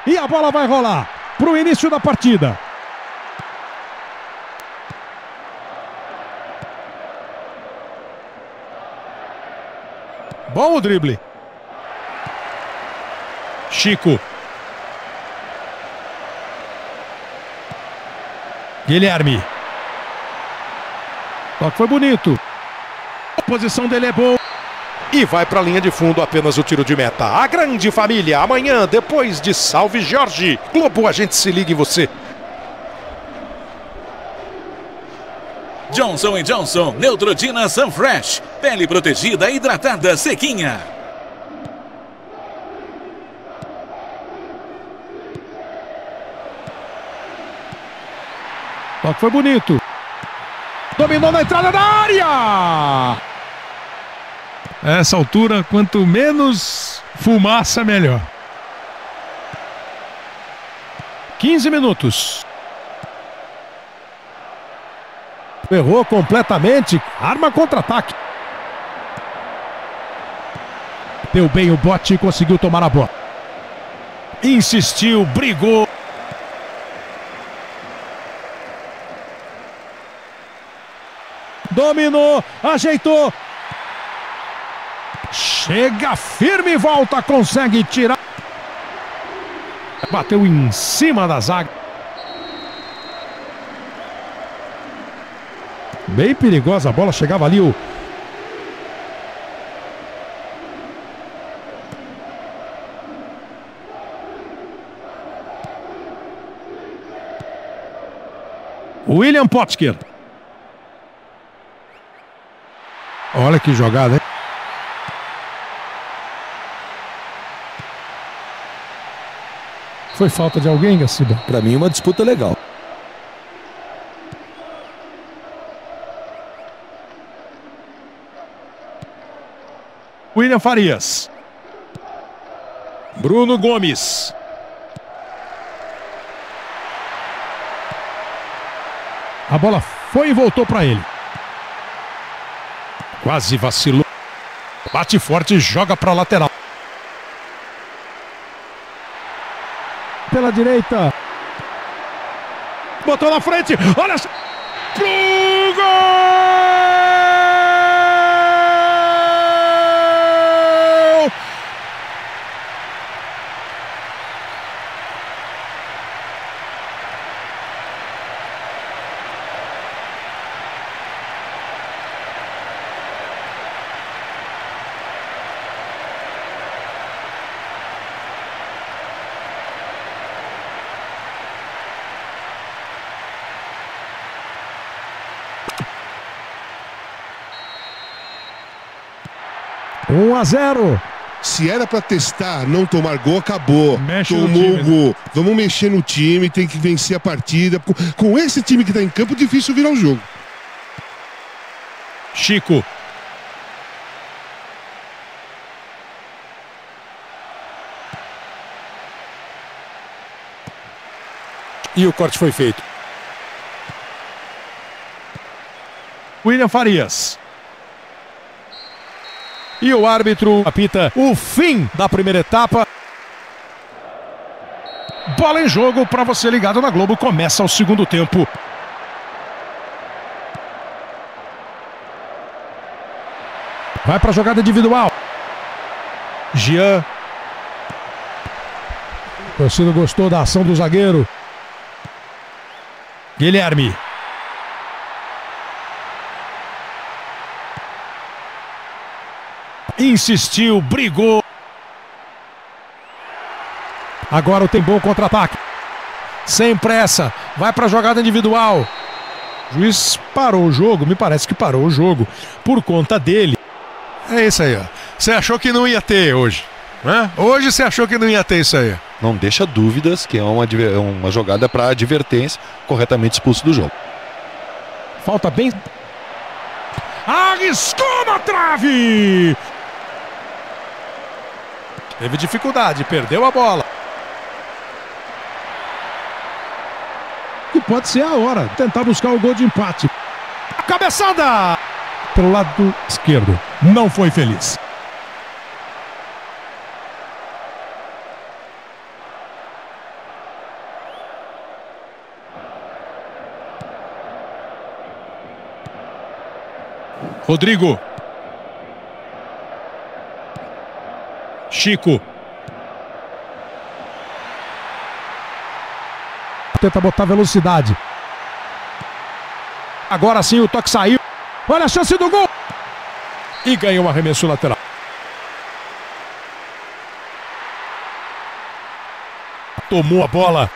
E a bola vai rolar para o início da partida. Bom o drible. Chico. Guilherme. Toque foi bonito. A posição dele é boa. E vai para a linha de fundo, apenas o tiro de meta. A grande família, amanhã, depois de Salve Jorge. Globo, a gente se liga em você. Johnson & Johnson, Neutrogena Sunfresh. Pele protegida, hidratada, sequinha. Toque foi bonito. Dominou na entrada da área. Essa altura, quanto menos fumaça, melhor. 15 minutos. Errou completamente. Arma contra-ataque. Deu bem o bote e conseguiu tomar a bola. Insistiu, brigou. Dominou, ajeitou. Chega firme e volta, consegue tirar. Bateu em cima da zaga. Bem perigosa a bola, chegava ali o... William Potker. Olha que jogada, hein? Foi falta de alguém, Gaciba? Pra mim, uma disputa legal. William Farias. Bruno Gomes. A bola foi e voltou para ele. Quase vacilou. Bate forte e joga para a lateral. Pela direita. Botou na frente. Olha só. Pro gol! 1-0. Se era pra testar, não tomar gol, acabou. Tomou o gol. Vamos mexer no time, tem que vencer a partida. Com esse time que tá em campo, difícil virar o jogo. Chico. E o corte foi feito. William Farias. E o árbitro apita o fim da primeira etapa. Bola em jogo para você ligado na Globo. Começa o segundo tempo. Vai para a jogada individual. Jean. O torcedor gostou da ação do zagueiro. Guilherme. Insistiu, brigou. Agora tem bom contra-ataque. Sem pressa, vai para a jogada individual. O juiz parou o jogo, me parece que parou o jogo por conta dele. É isso aí, ó. Você achou que não ia ter hoje, né? Hoje você achou que não ia ter isso aí. Não deixa dúvidas que é uma jogada para advertência, corretamente expulso do jogo. Falta bem. Arriscou na trave! Teve dificuldade, perdeu a bola. E pode ser a hora, tentar buscar o gol de empate. A cabeçada! Pelo lado esquerdo, não foi feliz. Rodrigo. Chico. Tenta botar velocidade. Agora sim o toque saiu. Olha a chance do gol. E ganhou um arremesso lateral. Tomou a bola.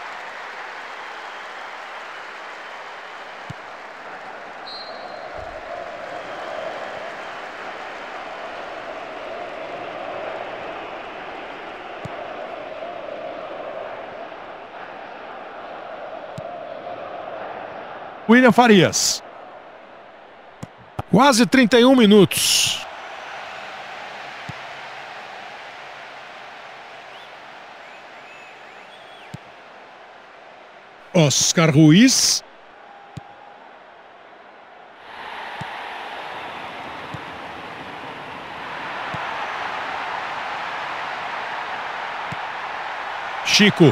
William Farias. Quase 31 minutos. Oscar Ruiz. Chico.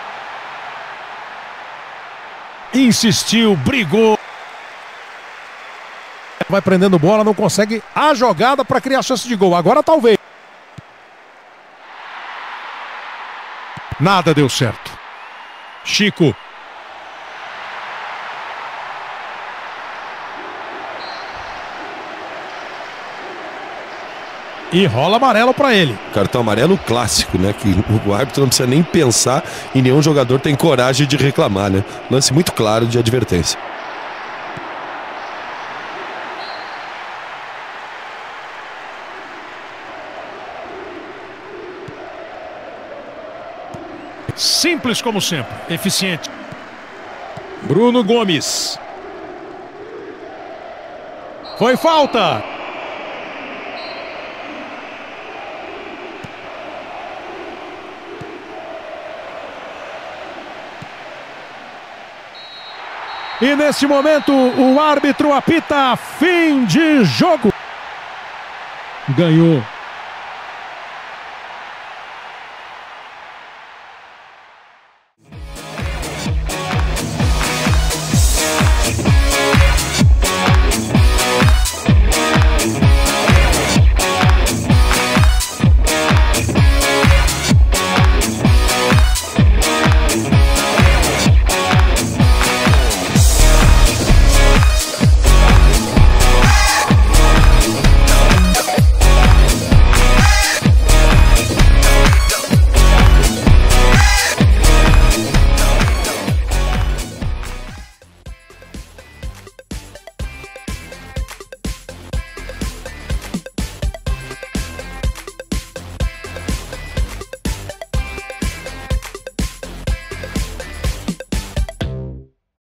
Insistiu, brigou. Vai prendendo bola, não consegue a jogada para criar chance de gol. Agora talvez. Nada deu certo. Chico. E rola amarelo para ele. Cartão amarelo clássico, né? Que o árbitro não precisa nem pensar e nenhum jogador tem coragem de reclamar, né? Lance muito claro de advertência. Simples como sempre, eficiente. Bruno Gomes. Foi falta. E nesse momento o árbitro apita fim de jogo. Ganhou